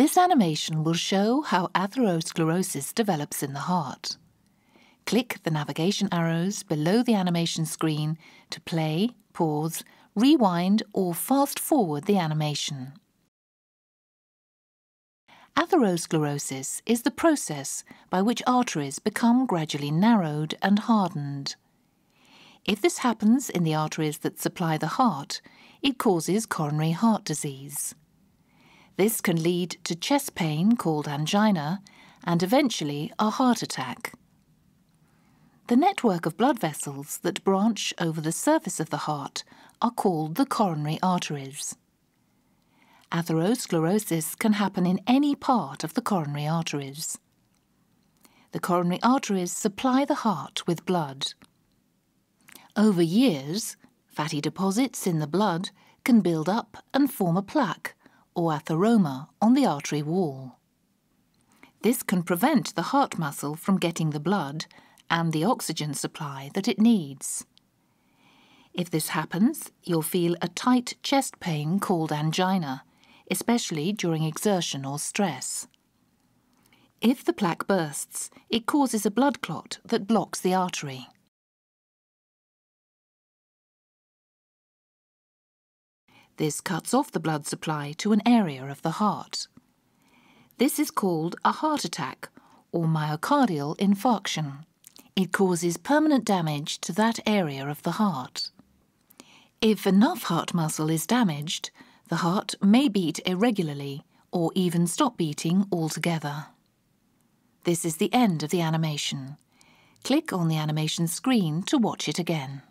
This animation will show how atherosclerosis develops in the heart. Click the navigation arrows below the animation screen to play, pause, rewind or fast-forward the animation. Atherosclerosis is the process by which arteries become gradually narrowed and hardened. If this happens in the arteries that supply the heart, it causes coronary heart disease. This can lead to chest pain called angina and eventually a heart attack. The network of blood vessels that branch over the surface of the heart are called the coronary arteries. Atherosclerosis can happen in any part of the coronary arteries. The coronary arteries supply the heart with blood. Over years, fatty deposits in the blood can build up and form a plaque, or atheroma, on the artery wall. This can prevent the heart muscle from getting the blood and the oxygen supply that it needs. If this happens, you'll feel a tight chest pain called angina, especially during exertion or stress. If the plaque bursts, it causes a blood clot that blocks the artery. This cuts off the blood supply to an area of the heart. This is called a heart attack or myocardial infarction. It causes permanent damage to that area of the heart. If enough heart muscle is damaged, the heart may beat irregularly or even stop beating altogether. This is the end of the animation. Click on the animation screen to watch it again.